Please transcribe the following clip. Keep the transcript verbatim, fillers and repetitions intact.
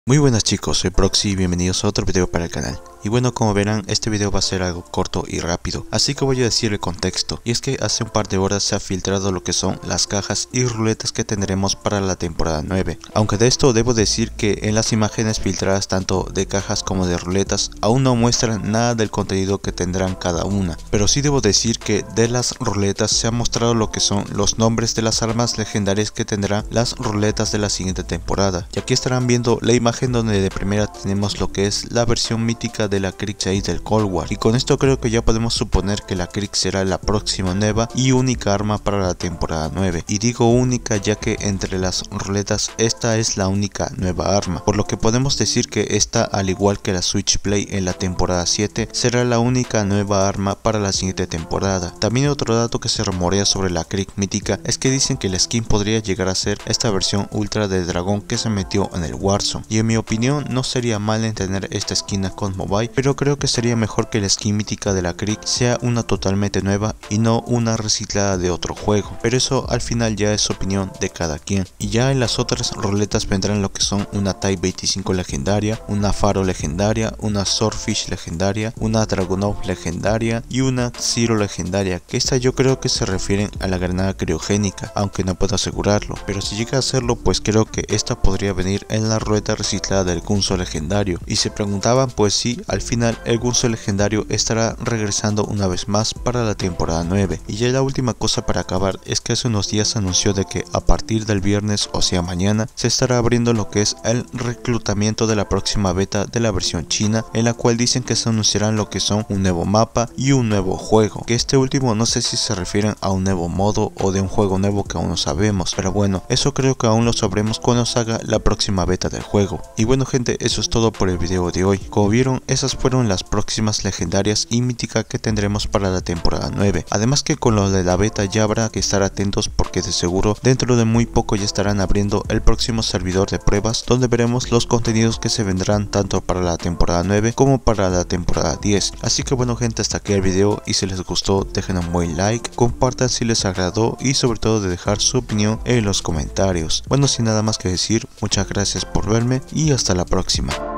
Muy buenas chicos, soy Proxy y bienvenidos a otro video para el canal. Y bueno, como verán, este video va a ser algo corto y rápido, así que voy a decir el contexto. Y es que hace un par de horas se ha filtrado lo que son las cajas y ruletas que tendremos para la temporada nueve. Aunque de esto debo decir que en las imágenes filtradas tanto de cajas como de ruletas aún no muestran nada del contenido que tendrán cada una. Pero sí debo decir que de las ruletas se ha mostrado lo que son los nombres de las armas legendarias que tendrán las ruletas de la siguiente temporada. Y aquí estarán viendo la imagen donde de primera tenemos lo que es la versión mítica de la Krieg seis del Cold War, y con esto creo que ya podemos suponer que la Krieg será la próxima nueva y única arma para la temporada nueve, y digo única ya que entre las ruletas esta es la única nueva arma, por lo que podemos decir que esta, al igual que la Switchblade en la temporada siete, será la única nueva arma para la siguiente temporada. También otro dato que se rumorea sobre la Krieg mítica es que dicen que la skin podría llegar a ser esta versión ultra de dragón que se metió en el Warzone, y en mi opinión no sería mal en tener esta skin con mobile, pero creo que sería mejor que la skin mítica de la Krieg sea una totalmente nueva y no una reciclada de otro juego, pero eso al final ya es opinión de cada quien. Y ya en las otras ruletas vendrán lo que son una Type veinticinco legendaria, una Faro legendaria, una Swordfish legendaria, una Dragunov legendaria y una Zero legendaria, que esta yo creo que se refieren a la granada criogénica, aunque no puedo asegurarlo, pero si llega a hacerlo pues creo que esta podría venir en la ruleta reciclada del Gunzo legendario. Y se preguntaban, pues sí, al final el Gunzo legendario estará regresando una vez más para la temporada nueve. Y ya la última cosa para acabar es que hace unos días se anunció de que a partir del viernes, o sea mañana, se estará abriendo lo que es el reclutamiento de la próxima beta de la versión china, en la cual dicen que se anunciarán lo que son un nuevo mapa y un nuevo juego, que este último no sé si se refieren a un nuevo modo o de un juego nuevo que aún no sabemos, pero bueno, eso creo que aún lo sabremos cuando salga la próxima beta del juego. Y bueno gente, eso es todo por el video de hoy. Como vieron, esas fueron las próximas legendarias y míticas que tendremos para la temporada nueve. Además que con lo de la beta ya habrá que estar atentos porque de seguro dentro de muy poco ya estarán abriendo el próximo servidor de pruebas donde veremos los contenidos que se vendrán tanto para la temporada nueve como para la temporada diez. Así que bueno gente, hasta aquí el video, y si les gustó dejen un buen like, compartan si les agradó y sobre todo de dejar su opinión en los comentarios. Bueno, sin nada más que decir, muchas gracias por verme y hasta la próxima.